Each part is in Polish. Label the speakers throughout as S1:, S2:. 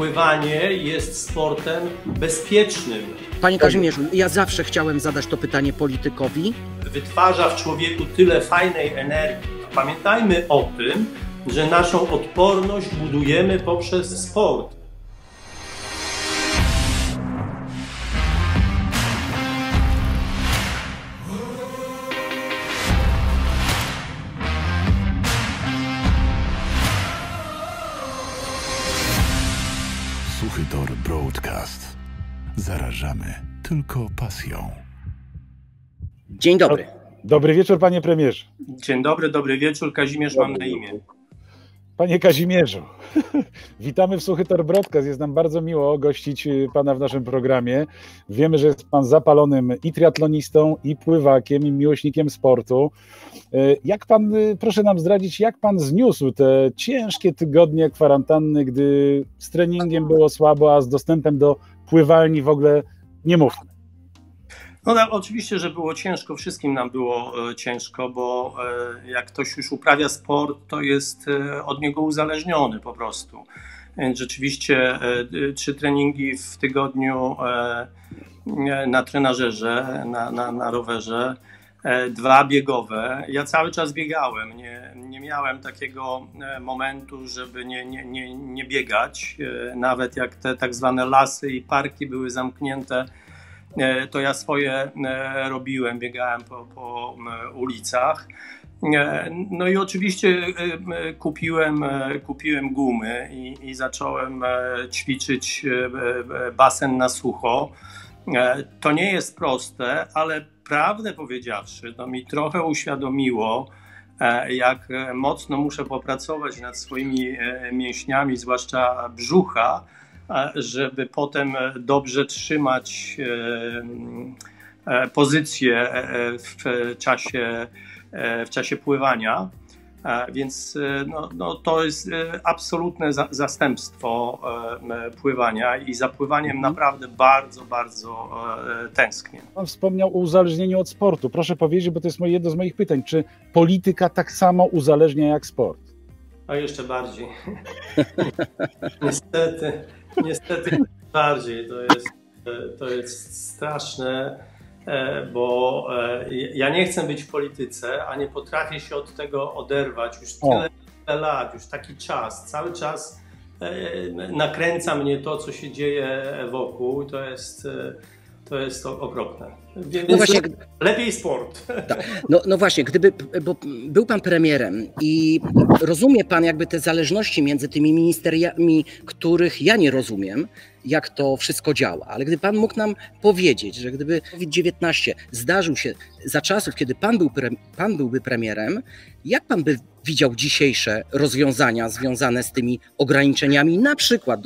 S1: Pływanie jest sportem bezpiecznym.
S2: Panie Kazimierzu, ja zawsze chciałem zadać to pytanie politykowi.
S1: Wytwarza w człowieku tyle fajnej energii. Pamiętajmy o tym, że naszą odporność budujemy poprzez sport.
S3: Suchy Tor Broadcast. Zarażamy tylko pasją.
S2: Dzień dobry.
S4: Dobry wieczór, panie premierze.
S1: Dzień dobry, dobry wieczór. Kazimierz mam na imię.
S4: Panie Kazimierzu, witamy w Suchy Tor Broadcast. Jest nam bardzo miło gościć pana w naszym programie. Wiemy, że jest pan zapalonym i triatlonistą, i pływakiem, i miłośnikiem sportu. Jak pan, proszę nam zdradzić, jak pan zniósł te ciężkie tygodnie kwarantanny, gdy z treningiem było słabo, a z dostępem do pływalni w ogóle nie mówmy?
S1: No tak, oczywiście, że było ciężko, wszystkim nam było ciężko, bo jak ktoś już uprawia sport, to jest od niego uzależniony po prostu. Więc rzeczywiście 3 treningi w tygodniu na trenażerze, na rowerze, 2 biegowe. Ja cały czas biegałem, nie miałem takiego momentu, żeby nie biegać. Nawet jak te tak zwane lasy i parki były zamknięte, to ja swoje robiłem, biegałem po ulicach. No i oczywiście kupiłem gumy i zacząłem ćwiczyć basen na sucho. To nie jest proste, ale prawdę powiedziawszy, to mi trochę uświadomiło, jak mocno muszę popracować nad swoimi mięśniami, zwłaszcza brzucha, żeby potem dobrze trzymać pozycję w czasie pływania. Więc to jest absolutne zastępstwo pływania i za pływaniem naprawdę bardzo, bardzo tęsknię.
S4: Pan wspomniał o uzależnieniu od sportu. Proszę powiedzieć, bo to jest jedno z moich pytań, czy polityka tak samo uzależnia jak sport?
S1: A jeszcze bardziej. Niestety bardziej. To jest straszne, bo ja nie chcę być w polityce, a nie potrafię się od tego oderwać już tyle lat, już taki czas. Cały czas nakręca mnie to, co się dzieje wokół. To jest okropne. Więc no właśnie, lepiej sport.
S2: Tak. No właśnie, bo był pan premierem i rozumie pan jakby te zależności między tymi ministeriami, których ja nie rozumiem, jak to wszystko działa. Ale gdyby pan mógł nam powiedzieć, że gdyby COVID-19 zdarzył się za czasów, kiedy pan byłby premierem, jak pan by widział dzisiejsze rozwiązania związane z tymi ograniczeniami, na przykład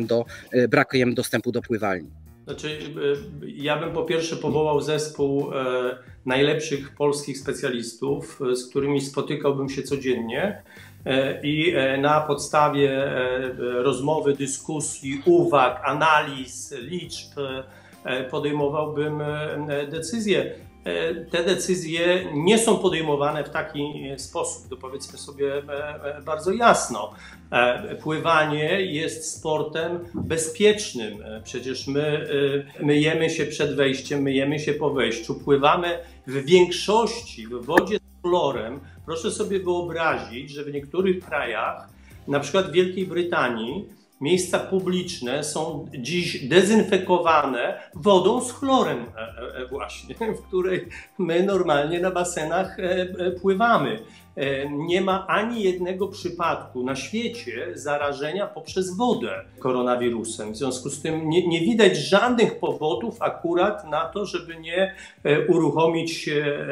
S2: brakiem dostępu do pływalni?
S1: Znaczy, ja bym po pierwsze powołał zespół najlepszych polskich specjalistów, z którymi spotykałbym się codziennie i na podstawie rozmowy, dyskusji, uwag, analiz, liczb podejmowałbym decyzje. Te decyzje nie są podejmowane w taki sposób, to powiedzmy sobie bardzo jasno. Pływanie jest sportem bezpiecznym. Przecież my myjemy się przed wejściem, myjemy się po wejściu, pływamy w większości w wodzie z chlorem. Proszę sobie wyobrazić, że w niektórych krajach, na przykład w Wielkiej Brytanii, miejsca publiczne są dziś dezynfekowane wodą z chlorem właśnie, w której my normalnie na basenach pływamy. Nie ma ani jednego przypadku na świecie zarażenia poprzez wodę koronawirusem. W związku z tym nie widać żadnych powodów akurat na to, żeby nie uruchomić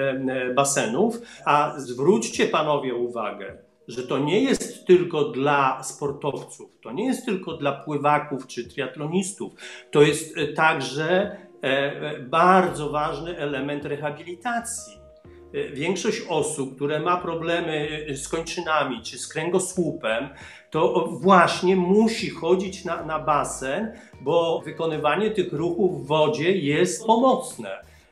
S1: basenów. A zwróćcie panowie uwagę, że to nie jest tylko dla sportowców, to nie jest tylko dla pływaków czy triatlonistów, to jest także bardzo ważny element rehabilitacji. Większość osób, które ma problemy z kończynami czy z kręgosłupem, to właśnie musi chodzić na basen, bo wykonywanie tych ruchów w wodzie jest pomocne.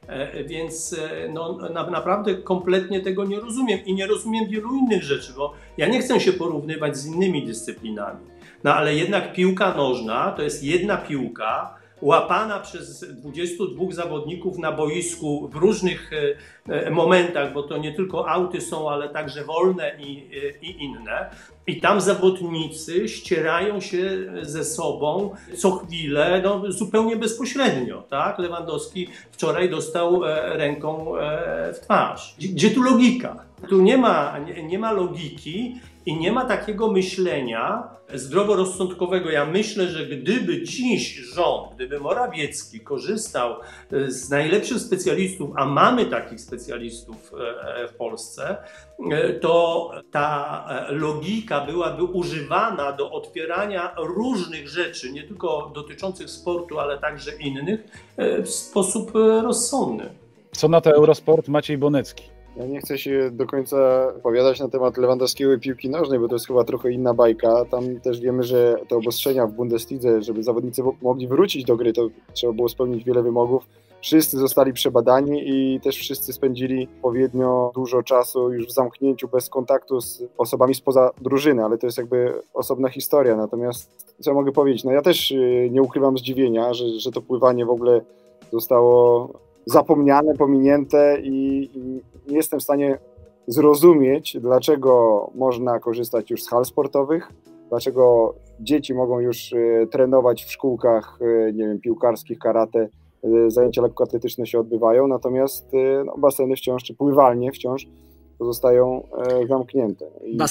S1: Więc naprawdę kompletnie tego nie rozumiem i nie rozumiem wielu innych rzeczy, bo ja nie chcę się porównywać z innymi dyscyplinami, No ale jednak piłka nożna to jest jedna piłka, łapana przez 22 zawodników na boisku w różnych momentach, bo to nie tylko auty są, ale także wolne i inne. I tam zawodnicy ścierają się ze sobą co chwilę, no, zupełnie bezpośrednio. Tak? Lewandowski wczoraj dostał ręką w twarz. Gdzie tu logika? Tu nie ma logiki i nie ma takiego myślenia zdroworozsądkowego. Ja myślę, że gdyby dziś rząd, gdyby Morawiecki korzystał z najlepszych specjalistów, a mamy takich specjalistów w Polsce, to ta logika byłaby używana do otwierania różnych rzeczy, nie tylko dotyczących sportu, ale także innych, w sposób rozsądny.
S4: Co na to Eurosport Maciej Bonecki?
S5: Ja nie chcę się do końca opowiadać na temat Lewandowskiego i piłki nożnej, bo to jest chyba trochę inna bajka. Tam też wiemy, że te obostrzenia w Bundeslidze, żeby zawodnicy mogli wrócić do gry, to trzeba było spełnić wiele wymogów. Wszyscy zostali przebadani i też wszyscy spędzili odpowiednio dużo czasu już w zamknięciu, bez kontaktu z osobami spoza drużyny, ale to jest jakby osobna historia. Natomiast co mogę powiedzieć? No ja też nie ukrywam zdziwienia, że to pływanie w ogóle zostało zapomniane, pominięte i nie jestem w stanie zrozumieć, dlaczego można korzystać już z hal sportowych, dlaczego dzieci mogą już trenować w szkółkach, nie wiem, piłkarskich, karate, zajęcia lekkoatletyczne się odbywają, natomiast no, baseny wciąż, czy pływalnie wciąż pozostają zamknięte.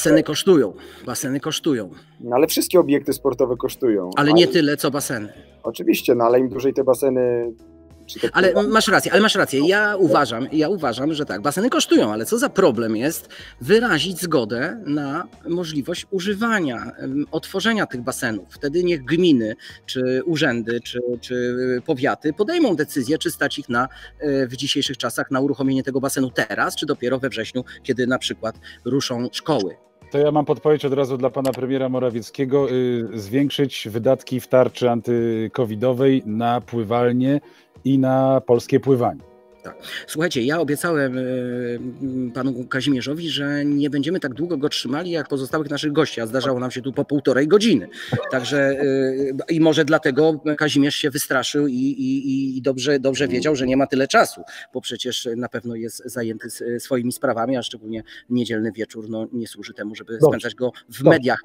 S2: Baseny kosztują.
S5: No, ale wszystkie obiekty sportowe kosztują.
S2: Ale nie tyle, co baseny.
S5: Oczywiście, no ale im dłużej te baseny...
S2: Ale masz rację. Ja uważam, że tak, baseny kosztują, ale co za problem jest wyrazić zgodę na możliwość używania, otworzenia tych basenów. Wtedy niech gminy, czy urzędy, czy powiaty podejmą decyzję, czy stać ich w dzisiejszych czasach na uruchomienie tego basenu teraz, czy dopiero we wrześniu, kiedy na przykład ruszą szkoły.
S4: To ja mam podpowiedź od razu dla pana premiera Morawieckiego, zwiększyć wydatki w tarczy antykowidowej na pływalnie i na polskie pływanie.
S2: Tak. Słuchajcie, ja obiecałem panu Kazimierzowi, że nie będziemy tak długo go trzymali jak pozostałych naszych gości, a zdarzało nam się tu po 1,5 godziny. Także i może dlatego Kazimierz się wystraszył i dobrze wiedział, że nie ma tyle czasu, bo przecież na pewno jest zajęty swoimi sprawami, a szczególnie niedzielny wieczór nie służy temu, żeby spędzać go w mediach.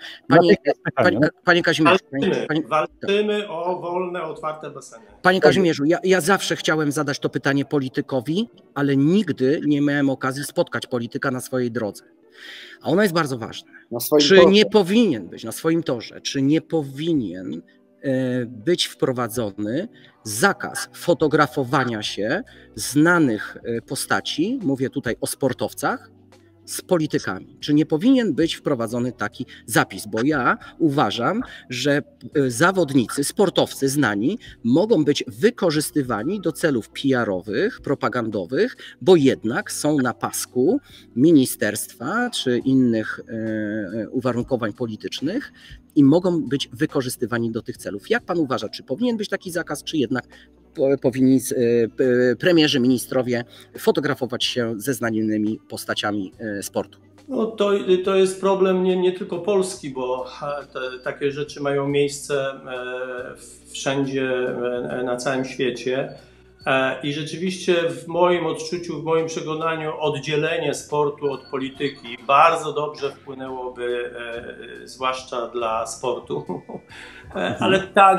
S2: Panie Kazimierzu.
S1: Walczymy o wolne, otwarte baseny.
S2: Panie Kazimierzu, ja zawsze chciałem zadać to pytanie politykowi, ale nigdy nie miałem okazji spotkać polityka na swojej drodze. A ona jest bardzo ważna. Nie powinien być na swoim torze, czy nie powinien być wprowadzony zakaz fotografowania się znanych postaci, mówię tutaj o sportowcach, z politykami. Czy nie powinien być wprowadzony taki zapis? Bo ja uważam, że zawodnicy, sportowcy znani mogą być wykorzystywani do celów PR-owych, propagandowych, bo jednak są na pasku ministerstwa czy innych uwarunkowań politycznych i mogą być wykorzystywani do tych celów. Jak pan uważa, czy powinien być taki zakaz, czy jednak powinni premierzy, ministrowie fotografować się ze znanymi postaciami sportu?
S1: No to jest problem nie tylko polski, bo takie rzeczy mają miejsce wszędzie na całym świecie. I rzeczywiście w moim odczuciu, w moim przekonaniu oddzielenie sportu od polityki bardzo dobrze wpłynęłoby, zwłaszcza dla sportu, ale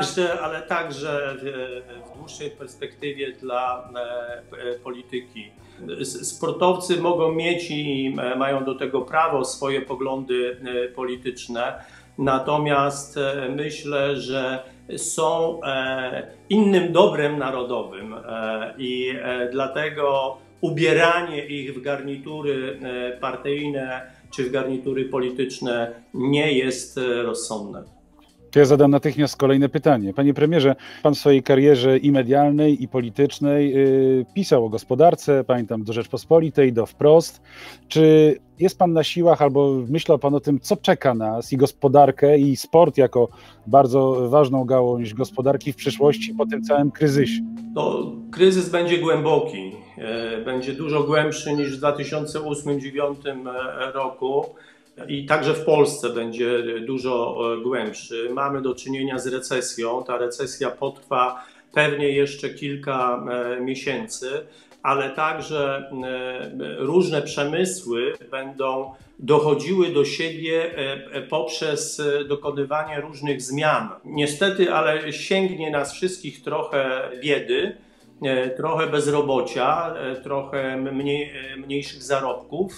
S1: także w dłuższej perspektywie dla polityki. Sportowcy mogą mieć i mają do tego prawo swoje poglądy polityczne, natomiast myślę, że są innym dobrem narodowym i dlatego ubieranie ich w garnitury partyjne czy w garnitury polityczne nie jest rozsądne.
S4: To ja zadam natychmiast kolejne pytanie. Panie premierze, pan w swojej karierze i medialnej, i politycznej pisał o gospodarce, pamiętam, do Rzeczpospolitej, do Wprost. Czy jest pan na siłach albo myślał pan o tym, co czeka nas i gospodarkę, i sport jako bardzo ważną gałąź gospodarki w przyszłości po tym całym kryzysie?
S1: To kryzys będzie głęboki, będzie dużo głębszy niż w 2008-2009 roku. i także w Polsce będzie dużo głębszy. Mamy do czynienia z recesją. Ta recesja potrwa pewnie jeszcze kilka miesięcy, ale także różne przemysły będą dochodziły do siebie poprzez dokonywanie różnych zmian. Niestety, ale sięgnie nas wszystkich trochę biedy, trochę bezrobocia, trochę mniejszych zarobków.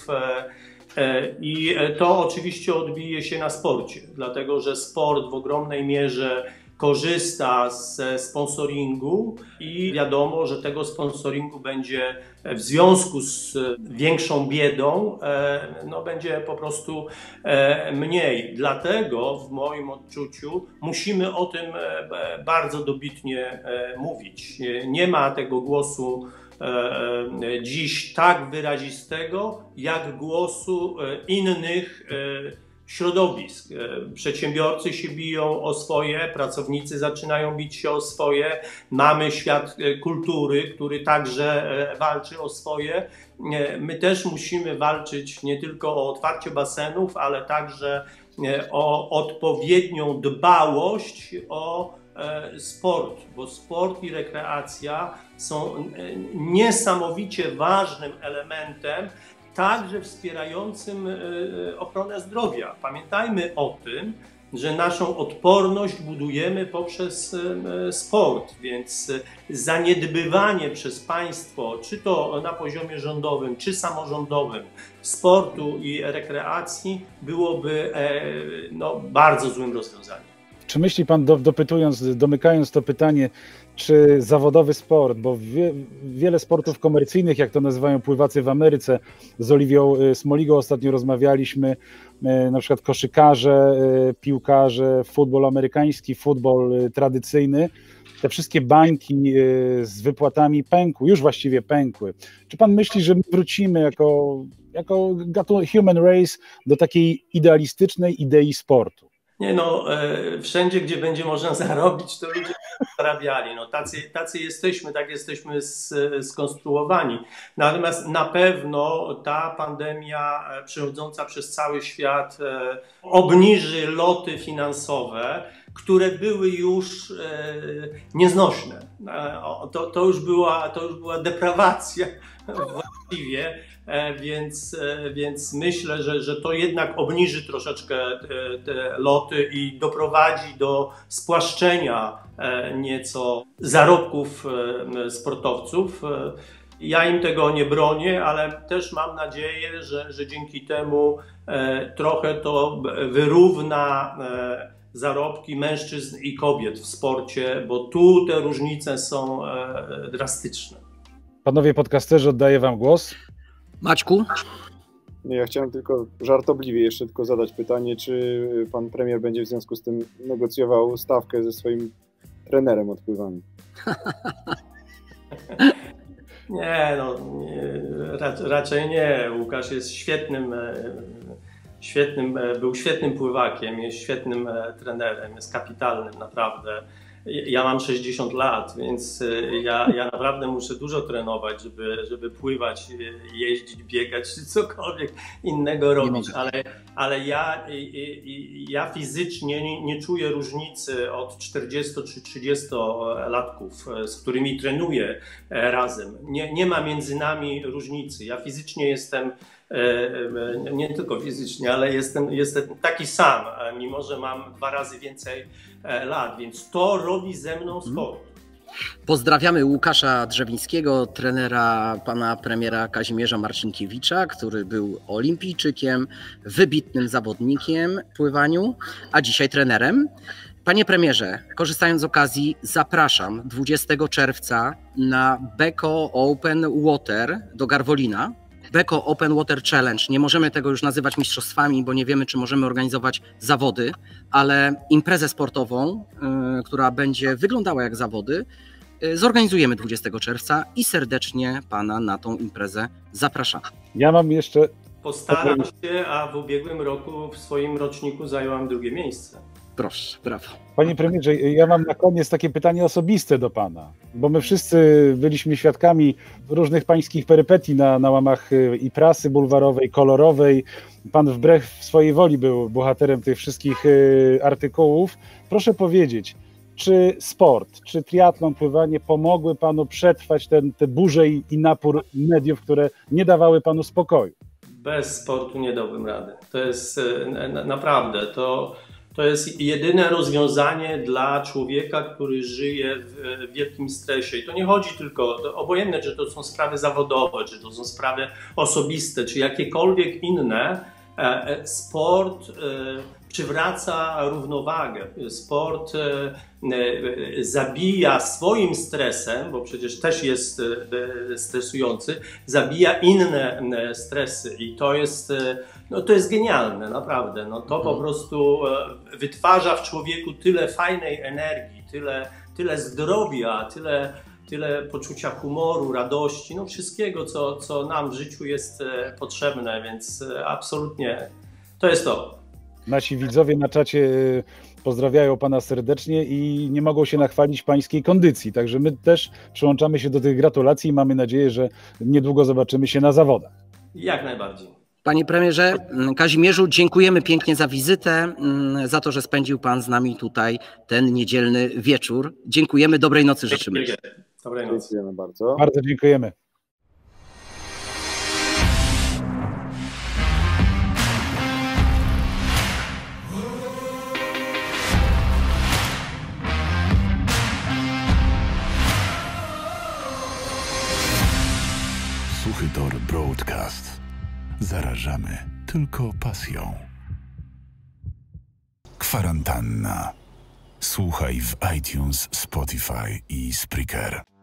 S1: I to oczywiście odbije się na sporcie, dlatego że sport w ogromnej mierze korzysta ze sponsoringu i wiadomo, że tego sponsoringu będzie w związku z większą biedą, będzie po prostu mniej. Dlatego w moim odczuciu musimy o tym bardzo dobitnie mówić. Nie ma tego głosu dziś tak wyrazistego, jak głosu innych środowisk. Przedsiębiorcy się biją o swoje, pracownicy zaczynają bić się o swoje. Mamy świat kultury, który także walczy o swoje. My też musimy walczyć nie tylko o otwarcie basenów, ale także o odpowiednią dbałość o sport, bo sport i rekreacja są niesamowicie ważnym elementem, także wspierającym ochronę zdrowia. Pamiętajmy o tym, że naszą odporność budujemy poprzez sport, więc zaniedbywanie przez państwo, czy to na poziomie rządowym, czy samorządowym, sportu i rekreacji byłoby bardzo złym rozwiązaniem.
S4: Czy myśli pan, domykając to pytanie, czy zawodowy sport, bo wiele sportów komercyjnych, jak to nazywają pływacy w Ameryce, z Oliwią Smoligą ostatnio rozmawialiśmy, na przykład koszykarze, piłkarze, futbol amerykański, futbol tradycyjny, te wszystkie bańki z wypłatami już właściwie pękły. Czy pan myśli, że wrócimy jako gatunek human race do takiej idealistycznej idei sportu?
S1: Nie wszędzie, gdzie będzie można zarobić, to ludzie zarabiali. Tacy jesteśmy, tak jesteśmy skonstruowani. Natomiast na pewno ta pandemia przechodząca przez cały świat obniży loty finansowe, które były już nieznośne. To już była deprawacja właściwie. Więc myślę, że to jednak obniży troszeczkę te loty i doprowadzi do spłaszczenia nieco zarobków sportowców. Ja im tego nie bronię, ale też mam nadzieję, że dzięki temu trochę to wyrówna zarobki mężczyzn i kobiet w sporcie, bo tu te różnice są drastyczne.
S4: Panowie podcasterzy, oddaję wam głos.
S2: Maćku?
S5: Nie, ja chciałem tylko żartobliwie jeszcze zadać pytanie, czy pan premier będzie w związku z tym negocjował stawkę ze swoim trenerem od pływania?
S1: Raczej nie. Łukasz jest był świetnym pływakiem, jest świetnym trenerem, jest kapitalnym naprawdę. Ja mam 60 lat, więc ja naprawdę muszę dużo trenować, żeby pływać, jeździć, biegać czy cokolwiek innego robić, ale ja fizycznie nie czuję różnicy od 40 czy 30-latków, z którymi trenuję razem. Nie ma między nami różnicy. Ja fizycznie jestem, nie tylko fizycznie, ale jestem taki sam, mimo że mam 2 razy więcej lat, więc to robi ze mną sport.
S2: Pozdrawiamy Łukasza Drzewińskiego, trenera pana premiera Kazimierza Marcinkiewicza, który był olimpijczykiem, wybitnym zawodnikiem w pływaniu, a dzisiaj trenerem. Panie premierze, korzystając z okazji, zapraszam 20 czerwca na Beko Open Water do Garwolina. Beko Open Water Challenge. Nie możemy tego już nazywać mistrzostwami, bo nie wiemy, czy możemy organizować zawody, ale imprezę sportową, która będzie wyglądała jak zawody, zorganizujemy 20 czerwca i serdecznie pana na tą imprezę zapraszam.
S4: Ja mam jeszcze...
S1: Postaram się, a w ubiegłym roku w swoim roczniku zająłem 2. miejsce.
S2: Proszę, brawo.
S4: Panie premierze, ja mam na koniec takie pytanie osobiste do pana, bo my wszyscy byliśmy świadkami różnych pańskich perypetii na łamach i prasy bulwarowej, kolorowej. Pan wbrew swojej woli był bohaterem tych wszystkich artykułów. Proszę powiedzieć, czy sport, czy triatlon, pływanie pomogły panu przetrwać te burze i napór mediów, które nie dawały panu spokoju? Bez
S1: sportu nie dałbym rady. To jest naprawdę, to jest jedyne rozwiązanie dla człowieka, który żyje w wielkim stresie. I to nie chodzi tylko, obojętne, czy to są sprawy zawodowe, czy to są sprawy osobiste, czy jakiekolwiek inne. Sport przywraca równowagę. Sport zabija swoim stresem, bo przecież też jest stresujący, zabija inne stresy i to jest genialne, naprawdę. To po prostu wytwarza w człowieku tyle fajnej energii, tyle zdrowia, tyle poczucia humoru, radości, wszystkiego, co nam w życiu jest potrzebne, więc absolutnie to jest to.
S4: Nasi widzowie na czacie pozdrawiają pana serdecznie i nie mogą się nachwalić pańskiej kondycji, także my też przyłączamy się do tych gratulacji i mamy nadzieję, że niedługo zobaczymy się na zawodach.
S1: Jak najbardziej.
S2: Panie premierze Kazimierzu, dziękujemy pięknie za wizytę, za to, że spędził pan z nami tutaj ten niedzielny wieczór. Dziękujemy, dobrej nocy życzymy.
S1: Dobrej nocy.
S5: Dziękujemy bardzo.
S4: Bardzo dziękujemy.
S3: Suchytor Broadcast. Zarażamy tylko pasją. Kwarantanna. Słuchaj w iTunes, Spotify i Spreaker.